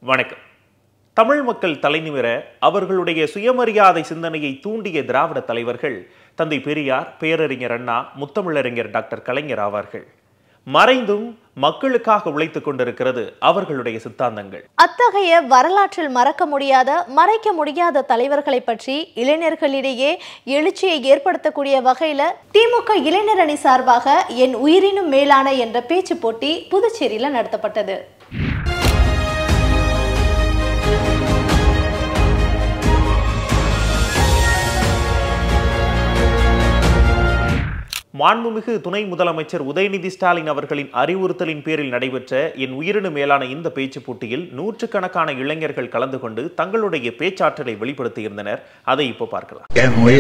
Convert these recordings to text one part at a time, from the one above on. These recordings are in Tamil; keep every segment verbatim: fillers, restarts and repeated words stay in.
வணக்கம். தமிழ் மக்கள் தலைநிமிர அவர்களுடைய சுயமரியாதை சிந்தனையை தூண்டிய திராவிட தலைவர்கள் தந்தை பெரியார், பேரறிஞர் அண்ணா, முத்தமிழறிஞர் டாக்டர் கலைஞர் ஆவார்கள். மறைந்தும் மக்களுக்காக உழைத்துக் கொண்டிருக்கிறது அவர்களுடைய சித்தாந்தங்கள். அத்தகைய வரலாற்றில் மறக்க முடியாத, மறைக்க முடியாத தலைவர்களை பற்றி இளைஞர்களிடையே எழுச்சியை ஏற்படுத்தக்கூடிய வகையில திமுக இளைஞர் அணி சார்பாக என் உயிரினும் மேலான என்ற பேச்சு போட்டி புதுச்சேரியில் நடத்தப்பட்டது. மாண்புமிகு துணை முதலமைச்சர் உதயநிதி ஸ்டாலின் அவர்களின் அறிவுறுத்தலின் பேரில் நடைபெற்ற என் உயிரினும் மேலான இந்த பேச்சு போட்டியில் நூற்றுக்கணக்கான இளைஞர்கள் கலந்து கொண்டு தங்களுடைய பேச்சாற்றலை வெளிப்படுத்தியிருந்தனர். அதை இப்போ பார்க்கலாம்.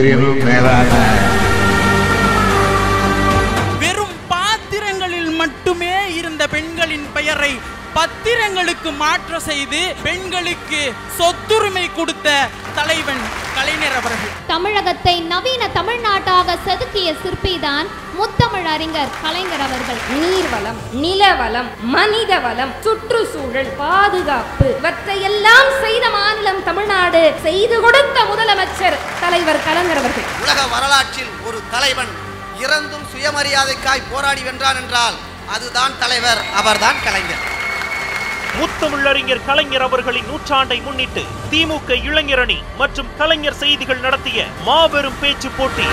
வெறும் பாத்திரங்களில் மட்டுமே இருந்த பெண்களின் பெயரை பத்திரங்களுக்கு மாற்ற செய்து பெண்களுக்கு சொத்துரிமை கொடுத்த தலைவன் கலைஞர் அவர்கள். தமிழகத்தை நவீன தமிழ்நாட்டாக செதுக்கிய சிற்பிதான் முத்தமிழ் அறிஞர் கலைஞர் அவர்கள். நீர்வளம், நிலவளம், மனித வளம், சுற்றுச்சூழல் பாதுகாப்பு இவற்றையெல்லாம் செய்த மாநிலம் தமிழ்நாடு. செய்து கொடுத்த முதலமைச்சர் தலைவர் கலைஞர் அவர்கள். உலக வரலாற்றில் ஒரு தலைவன் இறந்தும் சுயமரியாதைக்காய் போராடி வென்றான் என்றால் அதுதான் தலைவர், அவர்தான் கலைஞர். முத்தமிழறிஞர் கலைஞர் அவர்களின் நூற்றாண்டை முன்னிட்டு திமுக இளைஞர் அணி மற்றும் கலைஞர் செய்திகள் நடத்திய மாபெரும் பேச்சு போட்டி.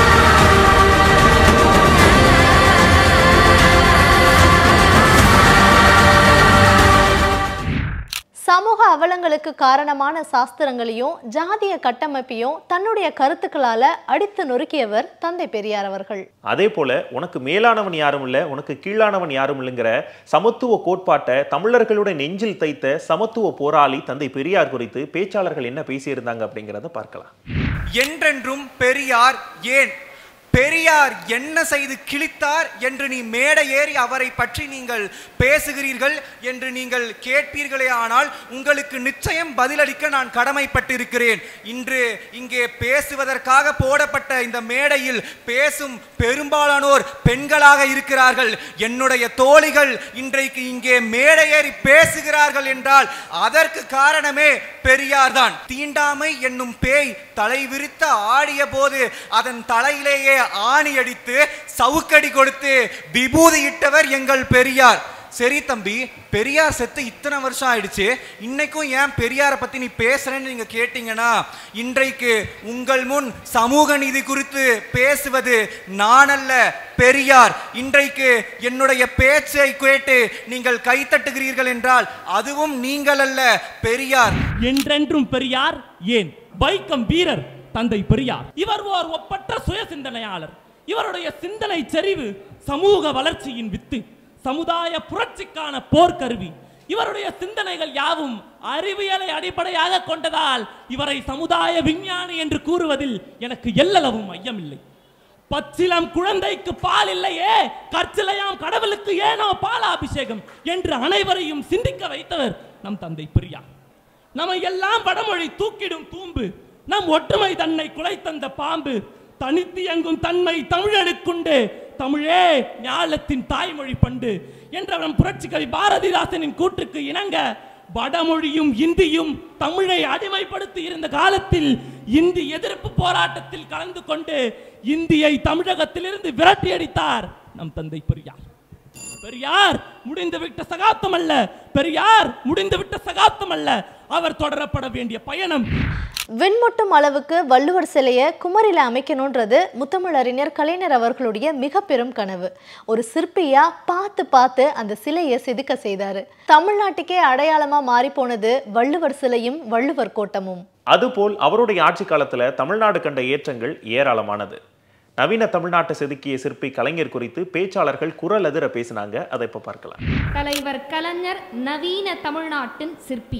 சமூக அவலங்களுக்கு காரணமான சாஸ்திரங்களையும் ஜாதிய கட்டமைப்பையும் தன்னுடைய கருத்துக்களால அடித்து நொறுக்கியவர் தந்தை பெரியார் அவர்கள். அதே போல உனக்கு மேலானவன் யாரும் இல்ல, உனக்கு கீழானவன் யாரும் இல்லைங்கிற சமத்துவ கோட்பாட்டை தமிழர்களுடைய நெஞ்சில் தைத்த சமத்துவ போராளி தந்தை பெரியார் குறித்து பேச்சாளர்கள் என்ன பேசியிருந்தாங்க அப்படிங்கிறத பார்க்கலாம். என்றென்றும் பெரியார் ஏன், பெரியார் என்ன செய்து கிழித்தார் என்று நீ மேடை ஏறி அவரை பற்றி நீங்கள் பேசுகிறீர்கள் என்று நீங்கள் கேட்பீர்களே, ஆனால் உங்களுக்கு நிச்சயம் பதிலளிக்க நான் கடமைப்பட்டிருக்கிறேன். இன்று இங்கே பேசுவதற்காக போடப்பட்ட இந்த மேடையில் பேசும் பெரும்பாலானோர் பெண்களாக இருக்கிறார்கள். என்னுடைய தோழிகள் இன்றைக்கு இங்கே மேடை ஏறி பேசுகிறார்கள் என்றால் அதற்கு காரணமே பெரியார் தான். தீண்டாமை என்னும் பேய் தலை விரித்து ஆடிய போது அதன் தலையிலேயே ஆணி அடித்து சவுக்கடி கொடுத்து விபூதி இட்டவர் எங்கள் பெரியார். சரி தம்பி, பெரியார் செத்து இத்தனை வருஷம் ஆயிடுச்சு, இன்னைக்கும் ஏன் பெரியாரை பத்தி நீ பேசுறேன்னு நீங்க கேட்டீங்கன்னா, இன்றைக்கு உங்கள் முன் சமூக நீதி குறித்து பேசுவது நான் அல்ல, பெரியார். இன்றைக்கு என்னுடைய பேச்சை கேட்டு நீங்கள் கைத்தட்டுகிறீர்கள் என்றால் அதுவும் நீங்கள் அல்ல, பெரியார். என்றென்றும் பெரியார் ஏன், வைக்கம் வீரர் தந்தை பெரியார். இவர் ஓர் ஒப்பற்ற சுய சிந்தனையாளர். இவருடைய சிந்தனை செறிவு சமூக வளர்ச்சியின் வித்து, சமுதாய புரட்சிக்கான போர்க்கருவி. இவருடைய சிந்தனைகள் யாவும் அறிவியலை அடிப்படையாக கொண்டதால் இவரை சமுதாய விஞ்ஞானி என்று கூறுவதில் எனக்கு எல்லளவும் ஐயமில்லை. பச்சிலம் குழந்தைக்கு பால் இல்லையே, கற்சிலையாம் கடவுளுக்கு ஏனோ பாலாபிஷேகம் என்று அனைவரையும் சிந்திக்க வைத்தவர் நம் தந்தை பெரியார். நம்மை எல்லாம் வடமொழி தூக்கிடும் தூம்பு, நம் ஒற்றுமை தன்னை குலைத்தந்த பாம்பு, தனித்து எங்கும் தன்மை தமிழனுக்குண்டு, தமிழே ஞாலத்தின் தாய்மொழி பண்டு என்ற நம் புரட்சி கவி பாரதிதாசனின் கூற்றுக்கு இணங்க வடமொழியும் இந்தியும் தமிழை அடிமைப்படுத்தி இருந்த காலத்தில் இந்தி எதிர்ப்பு போராட்டத்தில் கலந்து கொண்டு இந்தியை தமிழகத்திலிருந்து விரட்டி அடித்தார் நம் தந்தை பெரியார். பெரியார் முடிந்துவிட்ட சகாப்தம் அல்ல, பெரியார் முடிந்துவிட்ட சகாப்தம் அல்ல, அவர் தொடரப்பட வேண்டிய பயணம். விண்முட்டும் அளவுக்கு வள்ளுவர் சிலையை குமரில அமைக்கணும்ன்றது முத்தமிழறிஞர் கலைஞர் அவர்களுடைய மிக பெரும் கனவு. ஒரு சிற்பியா பார்த்து பார்த்து அந்த சிலையை செதுக்க செய்தாரு. தமிழ்நாட்டுக்கே அடையாளமா மாறி போனது வள்ளுவர் சிலையும் வள்ளுவர் கோட்டமும். அதுபோல் அவருடைய ஆட்சி காலத்துல தமிழ்நாடு கண்ட ஏற்றங்கள் ஏராளமானது. நவீன தமிழ்நாட்டை செதுக்கிய சிற்பி கலைஞர் குறித்து பேச்சாளர்கள் குரல் அதிர பேசினாங்க. அதை இப்ப பார்க்கலாம். தலைவர் கலைஞர் நவீன தமிழ்நாட்டின் சிற்பி.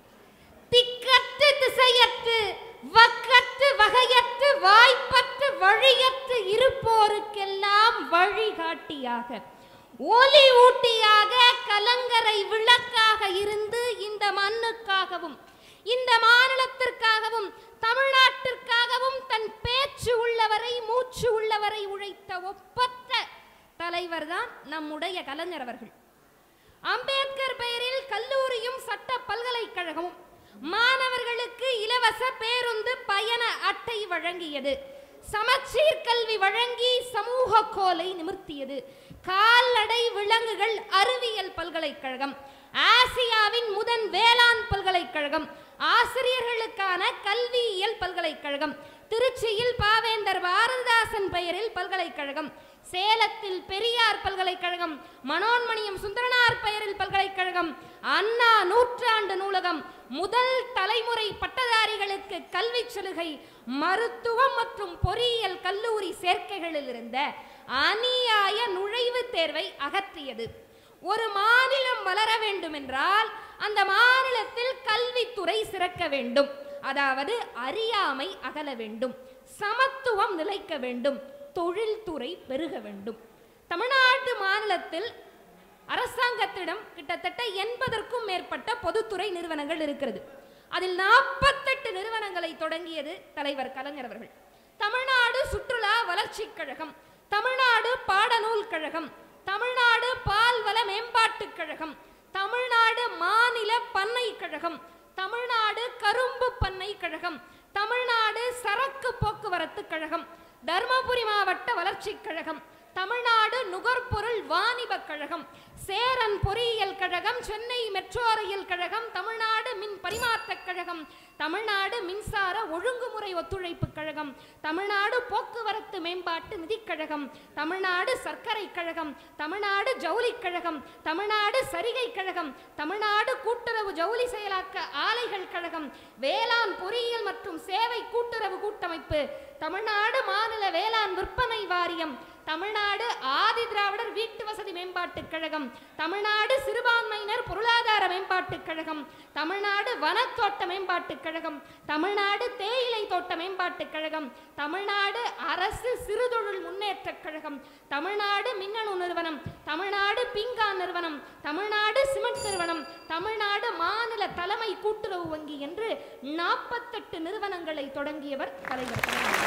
திக்கற்று திசையற்று வக்கற்று வகையற்று வாய்ப்பற்று வழியற்று இருப்போருக்கெல்லாம் வழிகாட்டியாக ஒளி ஊட்டியாக கலங்கரை விளக்காக இருந்து இந்த மண்ணுக்காகவும் இந்த மாநிலத்திற்காகவும் தமிழ்நாட்டிற்காகவும் தன் பேச்சு உள்ளவரை மூச்சு உள்ளவரை உழைத்த ஒப்பற்ற தலைவர் தான் நம்முடைய கலைஞர் அவர்கள். அம்பேத்கர் பெயரில் கல்லூரியும் சட்ட பல்கலை இலவச பேருந்து பயண அட்டை வழங்கியது. சமச்சீர் கல்வி வழங்கி சமூக கோலை நிமிர்த்தியது. கால்நடை விலங்குகள் அறிவியல் பல்கலைக்கழகம், ஆசியாவின் முதன் வேளாண் பல்கலைக்கழகம், ஆசிரியர்களுக்கான கல்வியியல் பல்கலைக்கழகம், திருச்சியில் பாவேந்தர் பாரதிதாசன் பெயரில் பல்கலைக்கழகம், சேலத்தில் பெரியார் பல்கலைக்கழகம், மனோன்மணியம் சுந்தரனார் பெயரில் பல்கலைக்கழகம், அண்ணா நூற்றாண்டு நூலகம், முதல் தலைமுறை பட்டதாரிகளுக்கு கல்வி சலுகை, மருத்துவம் மற்றும் பொறியியல் கல்லூரி சேர்க்கைகளில் இருந்த அநியாய நுழைவுத் தேர்வை அகற்றியது. ஒரு மாநிலம் வளர வேண்டும் என்றால் அந்த மாநிலத்தில் கல்வித்துறை சிறக்க வேண்டும். அதாவது அறியாமை அகல வேண்டும், சமத்துவம் நிலைக்க வேண்டும், தொழில்துறை பெருக வேண்டும். தமிழ்நாடு மாநிலத்தில் அரசாங்கத்திடம் கிட்டத்தட்ட எண்பதற்கும் மேற்பட்ட பொதுத்துறை நிறுவனங்கள் இருக்கிறது. அதில் நாற்பத்தெட்டு நிறுவனங்களை தொடங்கியது தலைவர் கலைஞர் அவர்கள். தமிழ்நாடு சுற்றுலா வளர்ச்சி கழகம், தமிழ்நாடு பாடநூல் கழகம், தமிழ்நாடு பால்வள மேம்பாட்டுக் கழகம், தமிழ்நாடு மாநில பண்ணை கழகம், தமிழ்நாடு கரும்பு பண்ணை கழகம், தமிழ்நாடு சரக்கு போக்குவரத்து கழகம், தர்மபுரி மாவட்ட வளர்ச்சி கழகம், தமிழ்நாடு நுகர்பொருள் வாணிப கழகம், சேரன் பொறியியல் கழகம், சென்னை மெட்ரோ ரயில் கழகம், தமிழ்நாடு மின் பரிமாற்ற கழகம், தமிழ்நாடு மின்சார ஒழுங்குமுறை ஒத்துழைப்பு கழகம், தமிழ்நாடு போக்குவரத்து மேம்பாட்டு நிதிக்கழகம், தமிழ்நாடு சர்க்கரை கழகம், தமிழ்நாடு ஜவுளி கழகம், தமிழ்நாடு சரிகை கழகம், தமிழ்நாடு கூட்டுறவு ஜவுளி செயலாக்க ஆலைகள் கழகம், வேளாண் பொறியியல் மற்றும் சேவை கூட்டுறவு கூட்டமைப்பு, தமிழ்நாடு மாநில வேளாண் விற்பனை வாரியம், தமிழ்நாடு ஆதி திராவிடர் வீட்டு வசதி மேம்பாட்டுக் கழகம், தமிழ்நாடு சிறுபான்மையினர் பொருளாதார மேம்பாட்டுக் கழகம், தமிழ்நாடு வனத்தோட்ட மேம்பாட்டுக் கழகம், தமிழ்நாடு தேயிலை தோட்ட மேம்பாட்டுக் கழகம், தமிழ்நாடு அரசு சிறுதொழில் முன்னேற்றக் கழகம், தமிழ்நாடு மின்னணு நிறுவனம், தமிழ்நாடு பீங்கான் நிறுவனம், தமிழ்நாடு சிமெண்ட் நிறுவனம், தமிழ்நாடு மாநில தலைமை கூட்டுறவு வங்கி என்று நாற்பத்தெட்டு நிறுவனங்களை தொடங்கியவர் தலைவர்.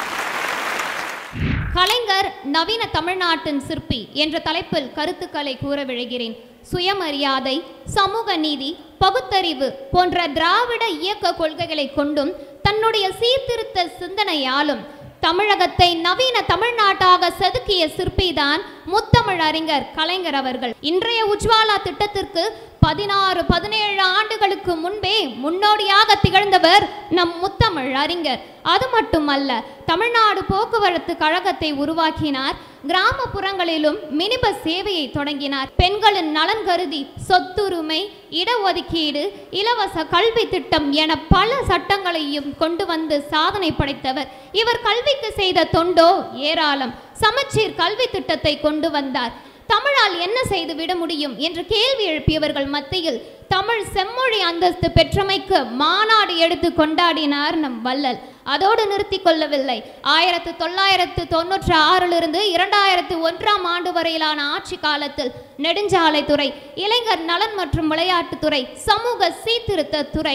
கலைஞர் நவீன தமிழ்நாட்டின் சிற்பி என்ற தலைப்பில் கருத்துக்களை கூற விழைகிறேன். சுயமரியாதை, சமூக நீதி, பகுத்தறிவு போன்ற திராவிட இயக்க கொள்கைகளை கொண்டும் தன்னுடைய சீர்திருத்த சிந்தனையாலும் தமிழகத்தை நவீன தமிழ்நாட்டாக செதுக்கிய சிற்பிதான் முத்தமிழ் அறிஞர் கலைஞர் அவர்கள். இன்றைய உஜ்வாலா திட்டத்திற்கு பதினாறு பதினேழு ஆண்டுகளுக்கு முன்பே முன்னோடியாக திகழ்ந்தவர் நம் முத்தமிழ் அறிஞர். அது மட்டுமல்ல, தமிழ்நாடு போக்குவரத்து கழகத்தை உருவாக்கினார். கிராமப்புறங்களிலும் மினி பஸ் சேவையை தொடங்கினார். பெண்களின் நலன் கருதி சொத்துரிமை, இடஒதுக்கீடு, இலவச கல்வி திட்டம் என பல சட்டங்களையும் கொண்டு வந்து சாதனை படைத்தவர். இவர் கல்விக்கு செய்த தொண்டோ ஏராளம். சமச்சீர் கல்வி திட்டத்தை கொண்டு வந்தார். தமிழால் என்ன செய்து விட முடியும் என்று கேள்வி எழுப்பியவர்கள் மத்தியில் தமிழ் செம்மொழி அந்தஸ்து பெற்றமைக்கு மாநாடு எடுத்து கொண்டாடினார் நம் வள்ளல். அதோடு நிறுத்தி கொள்ளவில்லை. ஆயிரத்து தொள்ளாயிரத்து தொன்னூற்றி ஆறிலிருந்து இரண்டாயிரத்து ஒன்றாம் ஆண்டு வரையிலான ஆட்சி காலத்தில் நெடுஞ்சாலைத்துறை, இளைஞர் நலன் மற்றும் விளையாட்டுத்துறை, சமூக சீர்திருத்த துறை,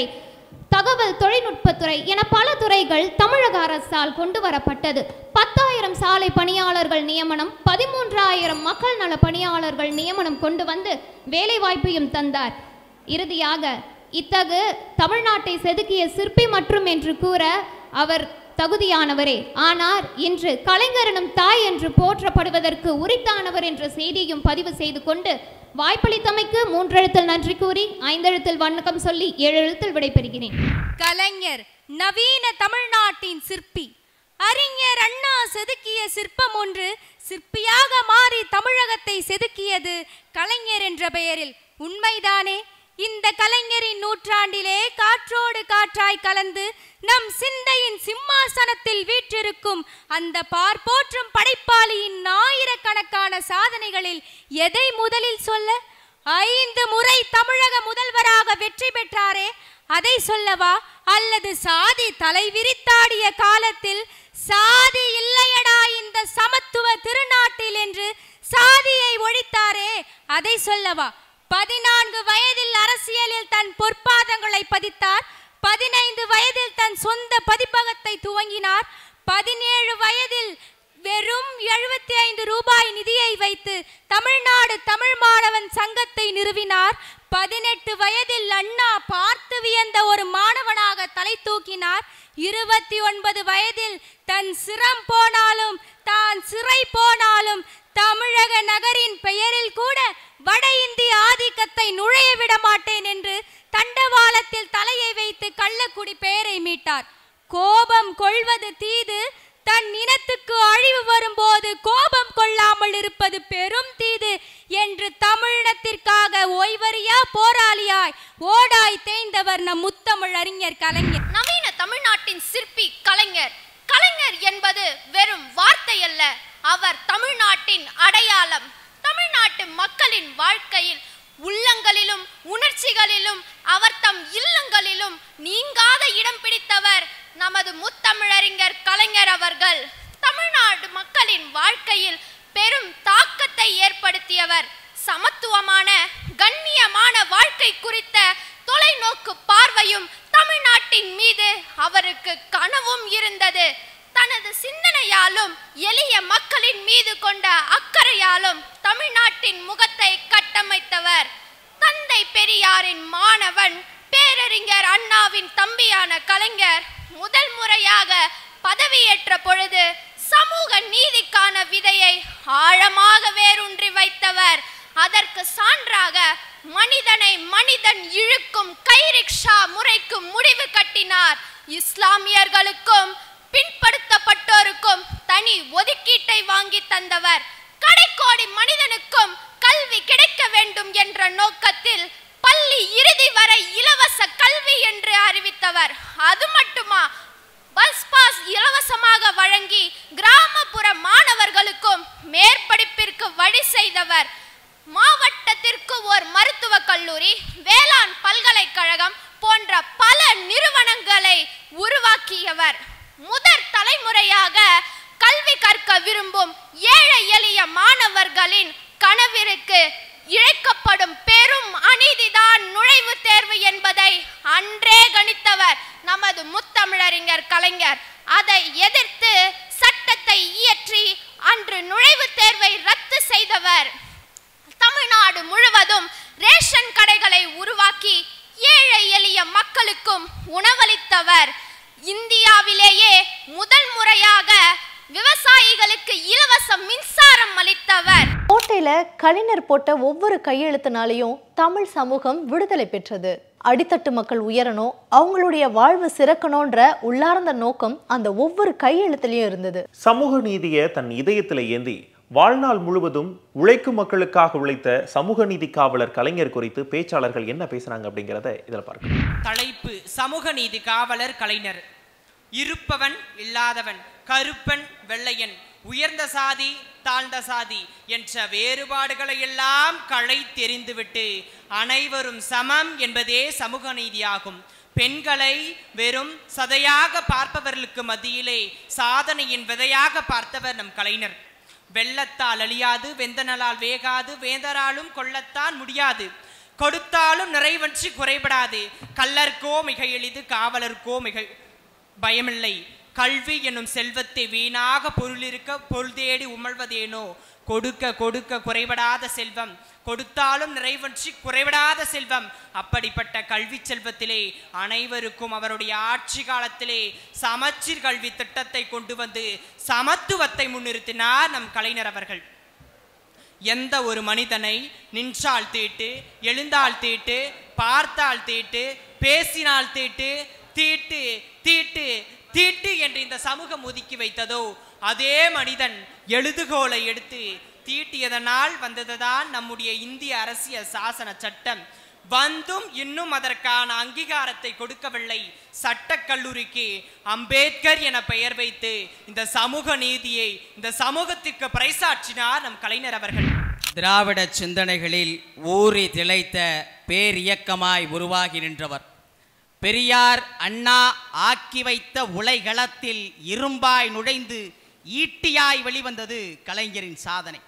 தகவல் தொழில்நுட்பத்துறை என பல துறைகள் தமிழக அரசால் கொண்டு வரப்பட்டது. பத்தாயிரம் சாலை பணியாளர்கள் நியமனம், பதிமூன்றாயிரம் மக்கள் நல பணியாளர்கள் நியமனம் கொண்டு வந்து வேலை வாய்ப்பையும் தந்தார். இறுதியாக இத்தகு தமிழ்நாட்டை செதுக்கிய சிற்பி மற்றும் என்று கூற அவர் தகுதியானவரே. ஆனால் இன்று கலைஞரனும் தாய் என்று போற்றப்படுவதற்கு உரித்தானவர் என்ற செய்தியும் பதிவு செய்து கொண்டு வாய்ப்பளித்தமைக்கு மூன்றெழுத்தில் நன்றி கூறி ஐந்தெழுத்தில் வணக்கம் சொல்லி ஏழு எழுத்தில் விடைபெறுகிறேன். கலைஞர் நவீன தமிழ்நாட்டின் சிற்பி. அறிஞர் அண்ணா செதுக்கிய சிற்பம் ஒன்று சிற்பியாக மாறி தமிழகத்தை செதுக்கியது கலைஞர் என்ற பெயரில். உண்மைதானே? இந்த கலைஞரின் நூற்றாண்டிலே காற்றோடு காற்றாய் கலந்து நம் சிந்தையின் சிம்மாசனத்தில் வீற்றிருக்கும் அந்த பார்ப்போற்றும் படைப்பாளியின் ஆயிரக்கணக்கான சாதனைகளில் எதை முதலில் சொல்ல? ஐந்து முறை தமிழக முதல்வராக வெற்றி பெற்றாரே, அதை சொல்லவா? அல்லது சாதி தலைவிரித்தாடிய காலத்தில் சாதி இல்லையடா இந்த சமத்துவ திருநாட்டில் என்று சாதியை ஒழித்தாரே, அதை சொல்லவா? பதினான்கு வயதில் அரசியலில் தன் பொற்பாதங்களை பதித்தார். பதினைந்து வயதில் தன் சொந்த பதிப்பகத்தை துவங்கினார். பதினேழு வயதில் வெறும் எழுபத்தி ஐந்து ரூபாய் நிதியை வைத்து தமிழ்நாடு தமிழ் மாணவன் சங்கத்தை நிறுவினார். பதினெட்டு வயதில் அண்ணா பார்த்து வியந்த ஒரு மாணவனாக தலை தூக்கினார். இருபத்தி ஒன்பது வயதில் தன் சிரம் போனாலும் தான் சிறை போனாலும் தமிழக நகரின் பெயரில் கூட வட இந்திய ஆதிக்கத்தை நுழைய விட மாட்டேன் என்று தண்டவாளத்தில் தலையை வைத்து கள்ளக்குடி பெயரை மீட்டார். கோபம் கொள்வது தீது, தன் இனத்துக்கு அழிவு வரும்போது கோபம் கொள்ளாமல் இருப்பது பெரும் தீது என்று தமிழினத்திற்காக ஓய்வறியா போராளியாய் ஓடாய் தேய்ந்தவர் நம் முத்தமிழ் அறிஞர் கலைஞர். நவீன தமிழ்நாட்டின் சிற்பி கலைஞர். கலைஞர் என்பது வெறும் வார்த்தை அல்ல, அவர் தமிழ்நாட்டின் அடையாளம். தமிழ்நாட்டு மக்களின் வாழ்க்கையில் உள்ளங்களிலும் உணர்ச்சிகளிலும் அவர் தம் இல்லங்களிலும் நீங்காத இடம் பிடித்தவர் நமது முத்தமிழறிஞர் கலைஞர் அவர்கள். தமிழ்நாடு மக்களின் வாழ்க்கையில் பெரும் தாக்கத்தை ஏற்படுத்தியவர். சமத்துவமான கண்ணியமான வாழ்க்கை குறித்த தொலைநோக்கு பார்வையும் தமிழ்நாட்டின் மீது அவருக்கு கனவும் இருந்தது. தனது சிந்தனையாலும் எளிய மக்களின் மீது கொண்ட அக்கறையாலும் தமிழ்நாட்டின் முகத்தை கட்டமைத்தவர். தந்தை பெரியாரின் மாணவன், பேரறிஞர் அண்ணாவின் தம்பியான கலைஞர் முதல் முறையாக பதவியேற்ற பொழுது சமூக நீதிக்கான விதையை ஆழமாக வேரூன்றி வைத்தவர். அதற்கு சான்றாக மனிதனை மனிதன் இழுக்கும் கைரிக்ஷா முறைக்கு முடிவு கட்டினார். இஸ்லாமியர்களுக்கும் பின்படுத்தப்பட்டோருக்கும் தனி ஒதுக்கீட்டை வாங்கி தந்தவர். கடைக்கோடி மனிதனுக்கும் கல்வி கிடைக்க வேண்டும் என்ற நோக்கத்தில் பள்ளி இறுதி வரை இலவச கல்வி என்று அறிவித்தவர். அது மட்டுமா, பஸ் பாஸ் இலவசமாக வழங்கி கிராமப்புற மாணவர்களுக்கும் மேற்படிப்பிற்கு வழி செய்தவர். மாவட்டத்திற்கு ஒரு மருத்துவக் கல்லூரி, வேளாண் பல்கலைக்கழகம் போன்ற பல நிறுவனங்களை உருவாக்கியவர். முதற் தலைமுறையாக கல்வி கற்க விரும்பும் ஏழை எளிய மாணவர்களின் கனவிற்கு இழைக்கப்படும் பெரும் அநீதிதான் நுழைவு தேர்வு என்பதை அன்றே கணித்தவர் நமது முத்தமிழறிஞர் கலைஞர். அதை எதிர்த்து சட்டத்தை இயற்றி அன்று நுழைவு தேர்வை ரத்து செய்தவர். தமிழ்நாடு முழுவதும் ரேஷன் கடைகளை உருவாக்கி ஏழை எளிய மக்களுக்கும் உணவளித்தவர். இந்தியாவிலேயே முதல் முறையாக விவசாயிகளுக்கு இலவச மின்சாரம் அளித்தவர். கோட்டையில கலைஞர் போட்ட ஒவ்வொரு கையெழுத்தினாலையும் தமிழ் சமூகம் விடுதலை பெற்றது. அடித்தட்டு மக்கள் உயரணும், அவங்களுடைய வாழ்வு சிறக்கணும்ன்ற உள்ளார்ந்த நோக்கம் அந்த ஒவ்வொரு கையெழுத்திலையும் இருந்தது. சமூக நீதியை தன் இதயத்தில் ஏந்தி வாழ்நாள் முழுவதும் உழைக்கும் மக்களுக்காக உழைத்த சமூக நீதி காவலர் கலைஞர் குறித்து பேச்சாளர்கள் என்ன பேசுறாங்க அப்படிங்கிறத இதில் பார்க்கலாம். தலைப்பு: சமூக நீதி காவலர் கலைஞர். இருப்பவன் இல்லாதவன், கருப்பன் வெள்ளையன், உயர்ந்த சாதி தாழ்ந்த சாதி என்ற வேறுபாடுகளை எல்லாம் களை தெரிந்துவிட்டு அனைவரும் சமம் என்பதே சமூக நீதியாகும். பெண்களை வெறும் சதையாக பார்ப்பவர்களுக்கு மத்தியிலே சாதனையின் விதையாக பார்த்தவர் நம் கலைஞர். வெள்ளத்தால் அழியாது, வெந்தனலால் வேகாது, வேந்தராலும் கொள்ளத்தான் முடியாது, கொடுத்தாலும் நிறைவற்றி குறைபடாது, கள்ளர்க்கோ மிக எளிது, காவலர்க்கோ மிக பயமில்லை, கல்வி என்னும் செல்வத்தை வீணாக பொருளிருக்க பொருள் தேடி உமழ்வதேனோ, கொடுக்க கொடுக்க குறைபடாத செல்வம், கொடுத்தாலும் நிறைவற்றி குறைபடாத செல்வம். அப்படிப்பட்ட கல்வி செல்வத்திலே அனைவருக்கும் அவருடைய ஆட்சி காலத்திலே சமச்சீர் கல்வி திட்டத்தை கொண்டு வந்து சமத்துவத்தை முன்னிறுத்தினார் நம் கலைஞர் அவர்கள். எந்த ஒரு மனிதனை நின்றால் தீட்டு, எழுந்தால் தீட்டு, பார்த்தால் தீட்டு, பேசினால் தீட்டு, தீட்டு தீட்டு தீட்டு என்று இந்த சமூகம் ஒதுக்கி வைத்ததோ அதே மனிதன் எழுதுகோலை எடுத்து தீட்டியதனால் வந்ததுதான் நம்முடைய இந்திய அரசியல் சாசன சட்டம். வந்தும் இன்னும் அதற்கான அங்கீகாரத்தை கொடுக்கவில்லை. சட்டக்கல்லூரிக்கு அம்பேத்கர் என பெயர் வைத்து இந்த சமூக நீதியை இந்த சமூகத்திற்கு பறைசாற்றினார் நம் கலைஞர் அவர்கள். திராவிட சிந்தனைகளில் ஊறி திளைத்த பேரியக்கமாய் உருவாகி நின்றவர். பெரியார் அண்ணா ஆக்கி வைத்த உலைகளத்தில் இரும்பாய் நுழைந்து ஈட்டியாய் வெளிவந்தது கலைஞரின் சாதனை.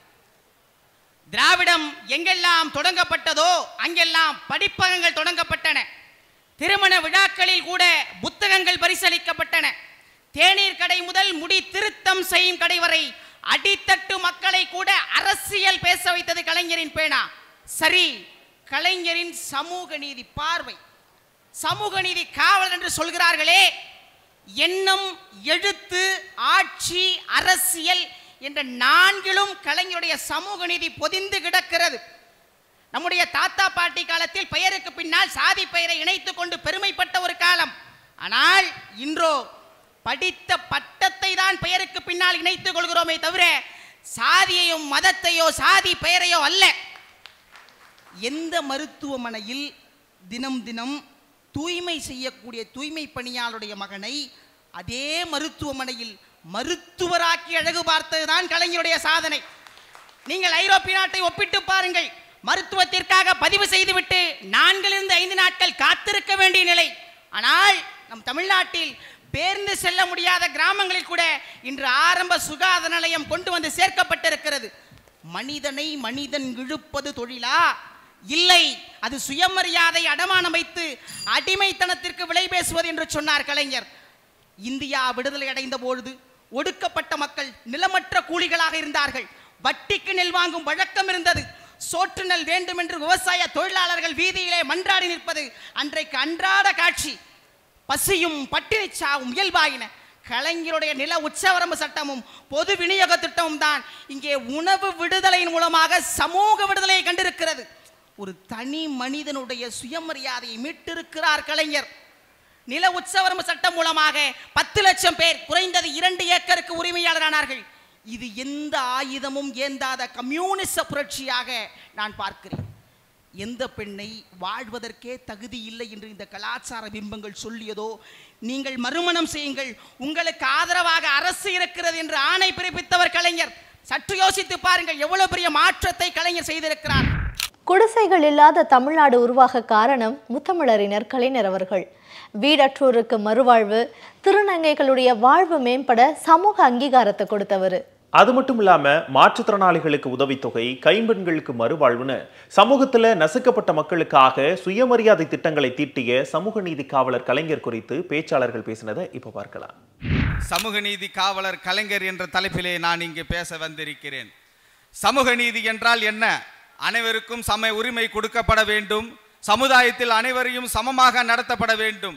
திராவிடம் எங்கெல்லாம் தொடங்கப்பட்டதோ அங்கெல்லாம் படிப்பகங்கள் தொடங்கப்பட்டன. திருமண விழாக்களில் கூட புத்தகங்கள் பரிசளிக்கப்பட்டன. தேநீர் கடை முதல் முடி திருத்தம் செய்யும் கடை வரை அடித்தட்டு மக்களை கூட அரசியல் பேச வைத்தது கலைஞரின் பேனா. சரி, கலைஞரின் சமூக நீதி பார்வை. சமூக நீதி காவலர் என்று சொல்கிறார்களே, எண்ணம், எழுத்து, ஆட்சி, அரசியல் என்ற நான்கிலும் கலைஞருடைய சமூக நீதி பொதிந்து கிடக்கிறது. நம்முடைய தாத்தா பாட்டி காலத்தில் பெயருக்கு பின்னால் சாதி பெயரை இணைத்துக் கொண்டு பெருமைப்பட்ட ஒரு காலம். ஆனால் இன்றோ படித்த பட்டத்தை தான் பெயருக்கு பின்னால் இணைத்துக் கொள்கிறோமே தவிர சாதியையும் மதத்தையோ சாதி பெயரையோ அல்ல. எந்த மருத்துவமனையில் தினம் தினம் தூய்மை செய்யக்கூடிய தூய்மை பணியாளருடைய மகனை அதே மருத்துவமனையில் மருத்துவராக்கி அழகு பார்த்ததுதான் கலைஞருடைய சாதனை. நீங்கள் ஐரோப்பிய நாட்டை ஒப்பிட்டு பாருங்கள். மருத்துவத்திற்காக பதிவு செய்துவிட்டு நான்கிலிருந்து ஐந்து நாட்கள் காத்திருக்க வேண்டிய நிலை. ஆனால் நம் தமிழ்நாட்டில் பேருந்து செல்ல முடியாத கிராமங்களில் கூட இன்று ஆரம்ப சுகாதார நிலையம் கொண்டு வந்து சேர்க்கப்பட்டிருக்கிறது. மனிதனை மனிதன் இழுப்பது தொழிலா? இல்லை, அது சுயமரியாதை அடமானம் வைத்து அடிமைத்தனத்திற்கு விலை பேசுவது என்று சொன்னார் கலைஞர். இந்தியா விடுதலை அடைந்த பொழுது ஒடுக்கப்பட்ட மக்கள் நிலமற்ற கூலிகளாக இருந்தார்கள். வட்டிக்கு நெல் வாங்கும் வழக்கம் இருந்தது. சோற்று நெல் வேண்டும் என்று விவசாய தொழிலாளர்கள் வீதியிலே மன்றாடி நிற்பது அன்றைக்கு அன்றாட காட்சி. பசியும் பட்டினி சாவும் இயல்பாயின. கலைஞருடைய நில உச்சவரம்பு சட்டமும் பொது விநியோக திட்டமும் தான் இங்கே உணவு விடுதலையின் மூலமாக சமூக விடுதலையை கண்டிருக்கிறது. ஒரு தனி மனிதனுடைய சுயமரியாதையை மீட்டிருக்கிறார் கலைஞர். நில உச்சவரம்பு சட்டம் மூலமாக பத்து லட்சம் பேர் குறைந்தது இரண்டு ஏக்கருக்கு உரிமையாளரானார்கள். இது எந்த ஆயுதமும் ஏந்தாத கம்யூனிச புரட்சியாக நான் பார்க்கிறேன். எந்த பெண்ணை வாழ்வதற்கே தகுதி இல்லை என்று இந்த கலாச்சார பிம்பங்கள் சொல்லியதோ, நீங்கள் மறுமணம் செய்யுங்கள், உங்களுக்கு ஆதரவாக அரசு இருக்கிறது என்று ஆணை பிறப்பித்தவர் கலைஞர். சற்று யோசித்து பாருங்கள், எவ்வளவு பெரிய மாற்றத்தை கலைஞர் செய்திருக்கிறார். குடிசைகள் இல்லாத தமிழ்நாடு உருவாக காரணம் முத்தமிழறிஞர் கலைஞர் அவர்கள். வீடற்றோருக்கு மறுவாழ்வு, திருநங்கைகளுடைய வாழ்வு மேம்பட சமூக அங்கீகாரத்தை கொடுத்தவர். அது மட்டும் இல்லாம மாற்றுத்திறனாளிகளுக்கு உதவித்தொகை, கைம்பெண்களுக்கு மறுவாழ்வுன்னு சமூகத்துல நசுக்கப்பட்ட மக்களுக்காக சுயமரியாதை திட்டங்களை தீட்டிய சமூக நீதி காவலர் கலைஞர் குறித்து பேச்சாளர்கள் பேசினதை இப்ப பார்க்கலாம். சமூக நீதி காவலர் கலைஞர் என்ற தலைப்பிலே நான் இங்கு பேச வந்திருக்கிறேன். சமூக நீதி என்றால் என்ன? அனைவருக்கும் சம உரிமை கொடுக்கப்பட வேண்டும். சமுதாயத்தில் அனைவரையும் சமமாக நடத்தப்பட வேண்டும்.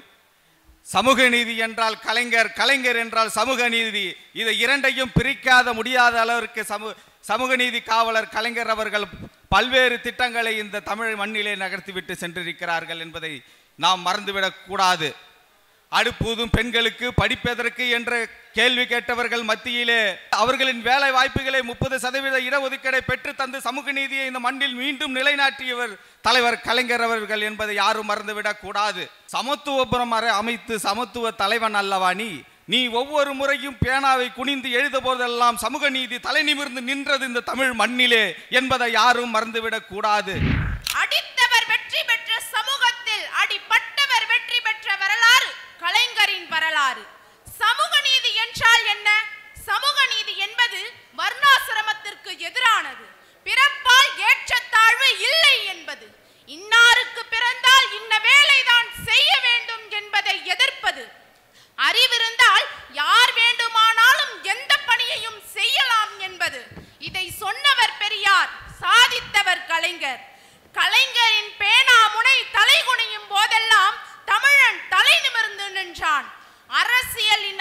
சமூக நீதி என்றால் கலைஞர், கலைஞர் என்றால் சமூக நீதி. இதை இரண்டையும் பிரிக்காத முடியாத அளவிற்கு சமூ சமூக நீதி காவலர் கலைஞர் அவர்கள் பல்வேறு திட்டங்களை இந்த தமிழ் மண்ணிலே நகர்த்திவிட்டு சென்றிருக்கிறார்கள் என்பதை நாம் மறந்துவிடக் கூடாது. அடுப்பூதும் பெண்களுக்கு படிப்பதற்கு என்ற கேள்வி கேட்டவர்கள் மத்தியிலே அவர்களின் வேலை வாய்ப்புகளை முப்பது சதவீத இடஒதுக்கீடை பெற்று தந்து சமூக நீதியை இந்த மண்ணில் மீண்டும் நிலைநாட்டியவர் தலைவர் கலைஞர் அவர்கள் என்பதை யாரும் மறந்துவிடக் கூடாது. சமத்துவபுரம் அமைத்து சமத்துவ தலைவன் அல்லவா நீ? நீ ஒவ்வொரு முறையும் பேனாவை குனிந்து எழுத போதெல்லாம் சமூக நீதி தலை நிமிர்ந்து நின்றது இந்த தமிழ் மண்ணிலே என்பதை யாரும் மறந்துவிடக் கூடாது. அடித்தவர் வெற்றி பெற்ற சமூகத்தில் அடிபட்டவர் வெற்றி பெற்ற வரலாறு கலைஞரின் வரலாறு. சமூக நீதி என்றால் என்ன? சமூக நீதி என்பது வர்ணாசிரமத்திற்கு எதிரானது. பிறப்பால் ஏற்றத்தாழ்வு இல்லை என்பது. இன்னாருக்கு பிறந்தால் இன்ன வேலைதான் செய்ய வேண்டும் என்பதை எதிர்ப்பது. அறிவிருந்தால் யார் வேண்டுமானாலும் எந்த பணியையும் செய்யலாம் என்பது. இதை சொன்னவர் பெரியார், சாதித்தவர் கலைஞர். கலைஞரின் பேனா முனை தலைகுனியும் போதெல்லாம் தமிழன் தலை நிமிர்ந்து நின்றான். அரசியலின்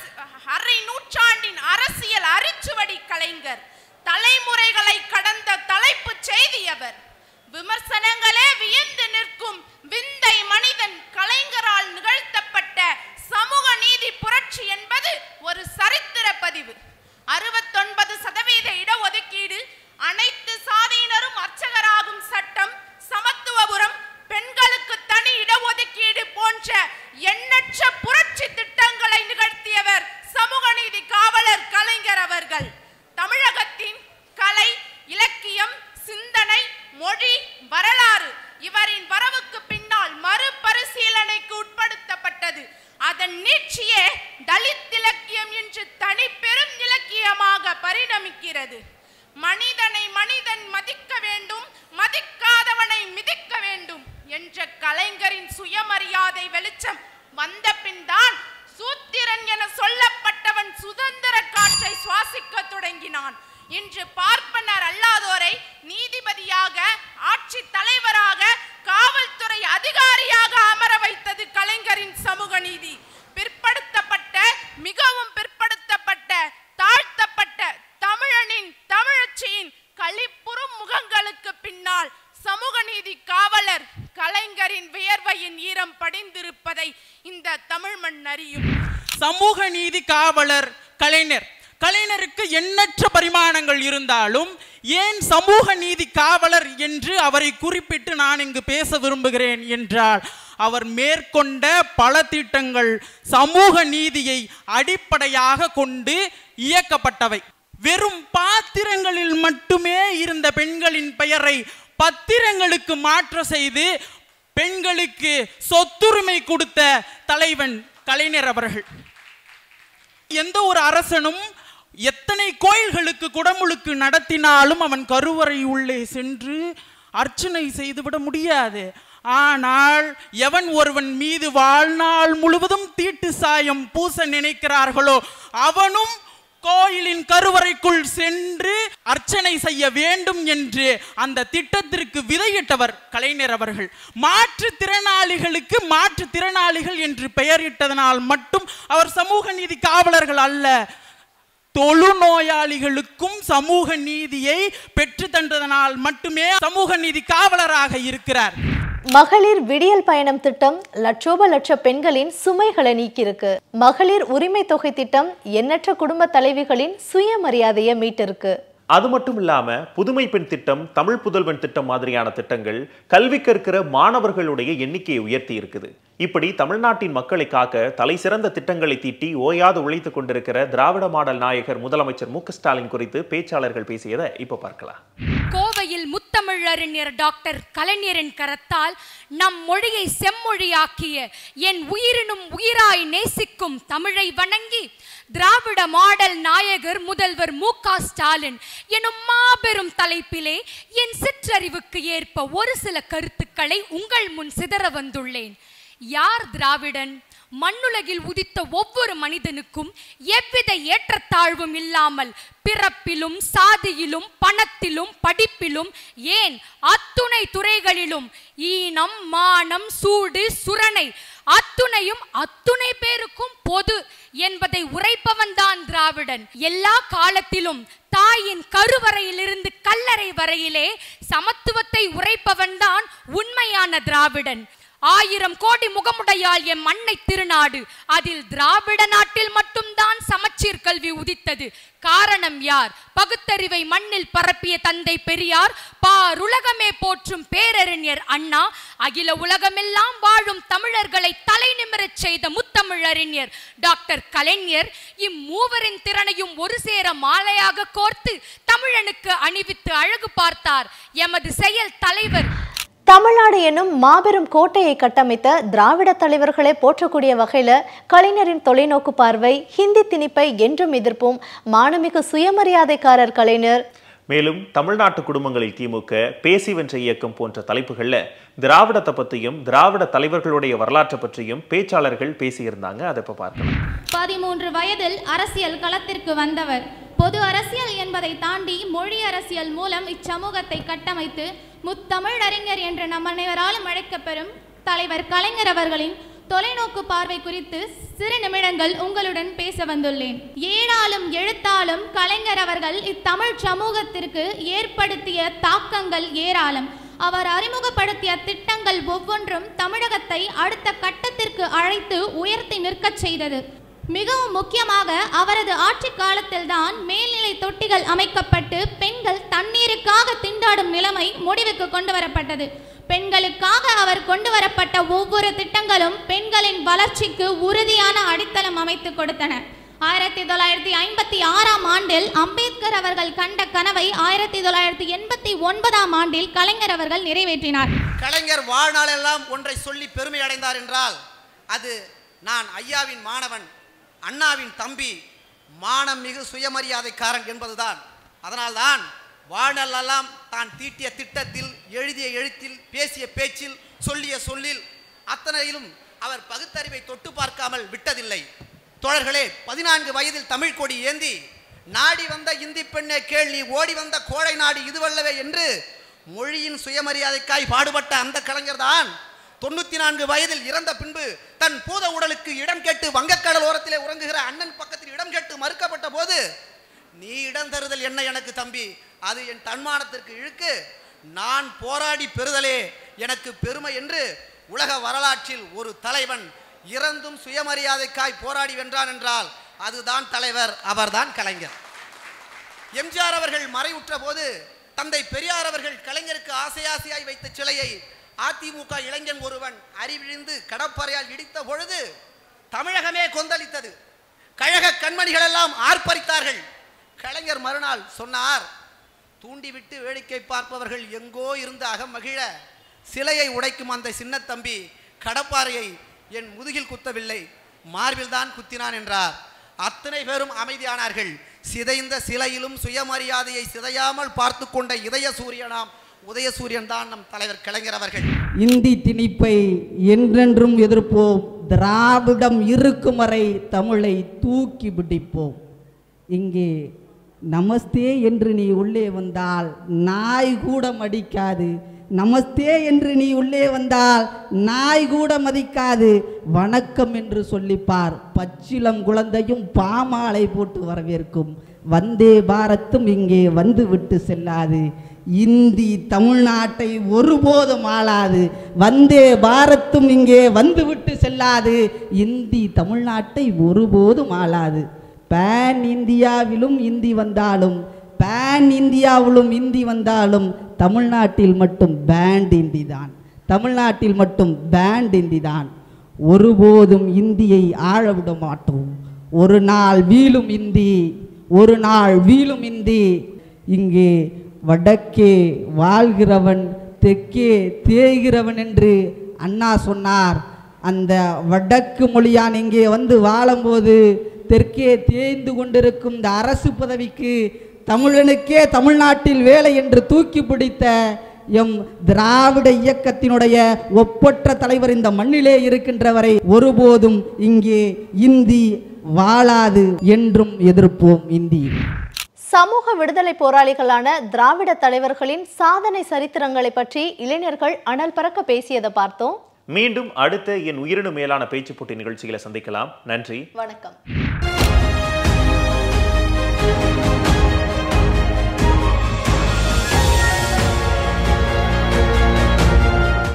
அரை நூற்றாண்டின் அரசியல் அரிச்சுவடி கலைஞர். தலைமுறைகளை கடந்த தலைப்பு செய்தியவர். விமர்சனங்களே வியந்து நிற்கும் விந்தை மனிதன் கலைஞரால் நிகழ்த்தப்பட்ட சமூக நீதி புரட்சி என்பது ஒரு சரித்திர பதிவு. அறுபத்தொன்பது சதவீத இடஒதுக்கீடு, அனைத்து சாதியினரும் அர்ச்சகராகும் சட்டம், சமத்துவபுரம், பெண்களுக்கு தனி இடஒதுக்கீடு போன்ற எண்ணற்ற புரட்சி திட்டங்களை நிகழ்த்தியவர் சமூக நீதி காவலர் கலைஞர் அவர்கள். தமிழகத்தின் கலை, இலக்கியம், சிந்தனை, மொழி, வரலாறு இவரின் வரவுக்கு பின்னால் மறுபரிசீலனைக்கு உட்படுத்தப்பட்டது. அதன் நீட்சியே தலித் இலக்கியம் என்று தனி பெரும் இலக்கியமாக பரிணமிக்கிறது. மனிதனை மனிதன் மதிக்க வேண்டும், மதிக்காதவனை மிதிக்க வேண்டும் என்ற கலைஞரின் சுயமரியாதை வெளிச்சம் வந்த பின் தான் சூத்திரன் என சொல்லப்பட்டவன் சுதந்திர காற்றை சுவாசிக்க தொடங்கினான். இன்று பார்ப்பனர் அல்லாதோரை நீதிபதியாக, ஆட்சி தலைவராக, காவல்துறை அதிகாரியாக அமர வைத்தது கலைஞரின் சமூக நீதி. பிற்படுத்தப்பட்ட படிந்திருப்பதை இந்த தமிழ் மண் அறியும். சமூக நீதி காவலர் கலைஞர். கலைஞருக்கு எண்ணற்ற பரிமாணங்கள் இருந்தாலும் ஏன் சமூக நீதி காவலர் என்று அவரை குறிப்பிட்டு நான் இங்கு பேச விரும்புகிறேன் என்றால், அவர் மேற்கொண்ட பல திட்டங்கள் சமூக நீதியை அடிப்படையாக கொண்டு இயக்கப்பட்டவை. வெறும் பாத்திரங்களில் மட்டுமே இருந்த பெண்களின் பெயரை பத்திரங்களுக்கு மாற்ற செய்து பெண்களுக்கு சொத்துரிமை கொடுத்த தலைவன் கலைஞர் அவர்கள். எந்த ஒரு அரசனும் எத்தனை கோயில்களுக்கு குடமுழுக்கு நடத்தினாலும் அவன் கருவறை உள்ளே சென்று அர்ச்சனை செய்துவிட முடியாது. ஆனால் எவன் ஒருவன் மீது வாழ்நாள் முழுவதும் தீட்டு சாயம் பூச நினைக்கிறார்களோ அவனும் கோயிலின் கருவறைக்குள் சென்று அர்ச்சனை செய்ய வேண்டும் என்று அந்த திட்டத்திற்கு விதையிட்டவர் கலைஞர் அவர்கள். மாற்றுத்திறனாளிகளுக்கு மாற்றுத்திறனாளிகள் என்று பெயரிட்டதனால் மட்டும் அவர் சமூக நீதி காவலர்கள் அல்ல, தொழுநோயாளிகளுக்கும் சமூக நீதியை பெற்று தந்ததனால் மட்டுமே சமூக நீதி காவலராக இருக்கிறார். மகளிர் விடியல் பயணம் திட்டம் லட்சோப லட்ச பெண்களின் சுமைகளை நீக்கியிருக்கு. மகளிர் உரிமை தொகை திட்டம் எண்ணற்ற குடும்ப தலைவிகளின் சுயமரியாதையை மீட்டிருக்கு. அது மட்டும் இல்லாம புதுமை பெண் திட்டம், தமிழ் புதல்வன் திட்டம் மாதிரியான திட்டங்கள் கல்வி கற்கிற மாணவர்களுடைய எண்ணிக்கையை உயர்த்தி இருக்குது. இப்படி தமிழ்நாட்டின் மக்களை காக்க தலை சிறந்த திட்டங்களை தீட்டி ஓயாது உழைத்துக் கொண்டிருக்கிற திராவிட மாடல் நாயகர் முதலமைச்சர் மு க ஸ்டாலின் குறித்து பேச்சாளர்கள் பேசியதை இப்ப பார்க்கலாம். கோவையில் முத்தமிழறிஞர் டாக்டர் கலைஞரின் கரத்தால் நம் மொழியை செம்மொழியாக்கிய என் உயிரினும் உயிராய் நேசிக்கும் தமிழை வணங்கி திராவிட மாடல் நாயகர் முதல்வர் மு க ஸ்டாலின் எனும் மாபெரும் தலைப்பிலே என் சிற்றறிவுக்கு ஏற்ப ஒரு சில கருத்துக்களை உங்கள் முன் சிதற வந்துள்ளேன். யார் திராவிடன்? மண்ணுலகில் உதித்த ஒவ்வொரு மனிதனுக்கும் எவ்வித ஏற்றத்தாழ்வும் இல்லாமல் பிறப்பிலும் சாதியிலும் பணத்திலும் படிப்பிலும் ஏன் அத்துணை துறைகளிலும் ஈனம் மானம் சூடு சுரணை அத்துணையும் அத்துணை பேருக்கும் பொது என்பதை உரைப்பவன் தான் திராவிடன். எல்லா காலத்திலும் தாயின் கருவறையிலிருந்து கல்லறை வரையிலே சமத்துவத்தை உரைப்பவன் தான் உண்மையான திராவிடன். ஆயிரம் கோடி முகமுடையால் எம் அன்னை திருநாடு, அதில் திராவிட நாட்டில் மட்டும்தான் சமச்சீர் கல்வி உதித்தது. காரணம் யார்? பகுத்தறிவை மண்ணில் பரப்பிய தந்தை பெரியார், பாருலகமே போற்றும் பேரறிஞர் அண்ணா, அகில உலகமெல்லாம் வாழும் தமிழர்களை தலை நிமிரச் செய்த முத்தமிழறிஞர் டாக்டர் கலைஞர். இம்மூவரின் திறனையும் ஒரு சேர மாலையாக கோர்த்து தமிழனுக்கு அணிவித்து அழகு பார்த்தார் எமது செயல் தலைவர். தமிழ்நாடு என்னும் மாபெரும் கோட்டையை கட்டமைத்த திராவிட தலைவர்களை போற்றக்கூடிய வகையில கலைஞரின் தொலைநோக்கு பார்வை, ஹிந்தி திணிப்பை என்றும் எதிர்ப்பும் மானமிகு சுயமரியாதைக்காரர் கலைஞர். மேலும் தமிழ்நாட்டு குடும்பங்களில் திமுக, பேசி வென்ற இயக்கம் போன்ற தலைப்புகள்ல திராவிடத்தை பற்றியும் திராவிட தலைவர்களுடைய வரலாற்றை பற்றியும் பேச்சாளர்கள் பேசியிருந்தாங்க. அதை இப்ப பார்க்கலாம். பதிமூன்று வயதில் அரசியல் களத்திற்கு வந்தவர். பொது அரசியல் என்பதை தாண்டி மொழி அரசியல் மூலம் இச்சமூகத்தை கட்டமைத்து முத்தமிழறிஞர் என்ற நம் அனைவராலும் அழைக்கப்பெறும் தலைவர் கலைஞர் அவர்களின் தொலைநோக்கு பார்வை குறித்து சிறு நிமிடங்கள் உங்களுடன் பேச வந்துள்ளேன். ஏழாலும் எழுத்தாலும் கலைஞர் அவர்கள் இத்தமிழ் சமூகத்திற்கு ஏற்படுத்திய தாக்கங்கள் ஏராளம். அவர் அறிமுகப்படுத்திய திட்டங்கள் ஒவ்வொன்றும் தமிழகத்தை அடுத்த கட்டத்திற்கு அழைத்து உயர்த்தி நிற்கச் செய்தது. மிகவும் முக்கியமாக அவரது ஆட்சி காலத்தில் தான் மேல்நிலை தொட்டிகள் அமைக்கப்பட்டு பெண்கள் தண்ணீருக்காக திண்டாடும் நிலைமை முடிவுக்கு கொண்டு வரப்பட்டது. பெண்களுக்காக அவர் கொண்டு வரப்பட்ட ஒவ்வொரு திட்டங்களும் பெண்களின் வளர்ச்சிக்கு உறுதியான அடித்தளம் அமைத்து கொடுத்தன. ஆயிரத்தி தொள்ளாயிரத்தி ஐம்பத்தி ஆறாம் ஆண்டில் அம்பேத்கர் அவர்கள் கண்ட கனவை ஆயிரத்தி தொள்ளாயிரத்தி எண்பத்தி ஒன்பதாம் ஆண்டில் கலைஞர் அவர்கள் நிறைவேற்றினார். கலைஞர் வாழ்நாளெல்லாம் ஒன்றை சொல்லி பெருமை அடைந்தார் என்றால் அது நான் ஐயாவின் மாணவன், அண்ணாவின் தம்பி, மானம் மிகு சுயமரியாதைக்காரன் என்பதுதான். அதனால்தான் வாழ்நாளெல்லாம் தான் தீட்டிய திட்டத்தில், எழுதிய எழுத்தில், பேசிய பேச்சில், சொல்லிய சொல்லில் அத்தனையிலும் அவர் பகுத்தறிவை தொட்டு பார்க்காமல் விட்டதில்லை. தோழர்களே, பதினான்கு வயதில் தமிழ் கொடி ஏந்தி நாடி வந்த இந்தி பெண்ணே கேள் நீ ஓடி வந்த கோழை நாடு இதுவல்லவே என்று மொழியின் சுயமரியாதைக்காய் பாடுபட்ட அந்த கலைஞர் தான் தொண்ணூத்தி நான்கு வயதில் இறந்த பின்பு தன் பூத உடலுக்கு இடம் கேட்டு வங்கக்கடல் ஓரத்திலே உறங்குகிற அண்ணன் பக்கத்தில் இடம் கேட்டு மறுக்கப்பட்ட போது, நீ இடம் தருதல் என்ன எனக்கு தம்பி, அது என் தன்மானத்திற்கு இழுக்கு, நான் போராடி பெறுதலே எனக்கு பெருமை என்று உலக வரலாற்றில் ஒரு தலைவன் இறந்தும் சுயமரியாதைக்காய் போராடி வென்றான் என்றால் அதுதான் தலைவர், அவர்தான் கலைஞர். எம்ஜிஆர் அவர்கள் மறைவுற்ற போது தந்தை பெரியார் அவர்கள் கலைஞருக்கு ஆசையாசையாய் வைத்த சிலையை அதிமுக இளைஞன் ஒருவன் அறிவிழிந்து கடப்பாறையால் இடித்த பொழுது தமிழகமே கொந்தளித்தது. கழக கண்மணிகள் எல்லாம் ஆர்ப்பரித்தார்கள். கலைஞர் மறுநாள் சொன்னார், தூண்டிவிட்டு வேடிக்கை பார்ப்பவர்கள் எங்கோ இருந்து அகமகிழ சிலையை உடைக்கும் அந்த சின்ன தம்பி கடப்பாறையை என் முதுகில் குத்தவில்லை, மார்பில் தான் குத்தினான் என்றார். அத்தனை பேரும் அமைதியானார்கள். சிதைந்த சிலையிலும் சுயமரியாதையை சிதையாமல் பார்த்து கொண்ட இதய சூரியனாம் உதயசூரியன் தான் நம் தலைவர் கலைஞர் அவர்கள். இந்தி திணிப்பை என்றென்றும் எதிர்ப்போம், திராவிடம் இருக்கும் வரை தமிழை தூக்கி பிடிப்போம். இங்கே நமஸ்தே என்று நீ உள்ளே வந்தால் நாய் கூட மதிக்காது, நமஸ்தே என்று நீ உள்ளே வந்தால் நாய் கூட மதிக்காது, வணக்கம் என்று சொல்லிப்பார், பச்சிலம் குழந்தையும் பாமாலை போட்டு வரவேற்கும். வந்தே பாரத்தும் இங்கே வந்து விட்டு செல்லாது, இந்தி தமிழ்நாட்டை ஒருபோதும் ஆளாது. வந்தே பாரத்தும் இங்கே வந்து விட்டு செல்லாது, இந்தி தமிழ்நாட்டை ஒருபோதும் ஆளாது. பேன் இந்தியாவிலும் இந்தி வந்தாலும், பேன் இந்தியாவிலும் இந்தி வந்தாலும் தமிழ்நாட்டில் மட்டும் பேண்ட் இந்தி தான், தமிழ்நாட்டில் மட்டும் பேண்ட் இந்தி தான். ஒருபோதும் இந்தியை ஆழ விட மாட்டோம். ஒரு நாள் வீழும் இந்தி, ஒரு நாள் வீழும் இந்தி. இங்கே வடக்கே வாழ்கிறவன் தெற்கே தேய்கிறவன் என்று அண்ணா சொன்னார். அந்த வடக்கு மொழியான் இங்கே வந்து வாழும்போது தெற்கே தேய்ந்து கொண்டிருக்கும் இந்த அரசு பதவிக்கு தமிழனுக்கே தமிழ்நாட்டில் வேலை என்று தூக்கி பிடித்த எம் திராவிட இயக்கத்தினுடைய ஒப்பற்ற தலைவர் இந்த மண்ணிலே இருக்கின்ற வரை ஒருபோதும் இங்கே இந்தி வாழாது, என்றும் எதிர்ப்போம் இந்தி. சமூக விடுதலை போராளிகளான திராவிட தலைவர்களின் சாதனை சரித்திரங்களை பற்றி இளைஞர்கள் அனல் பறக்க பேசியதை பார்த்தோம். மீண்டும் அடுத்த என் உயிரினு மேலான பேச்சு போட்டி நிகழ்ச்சிகளை சந்திக்கலாம். நன்றி, வணக்கம்.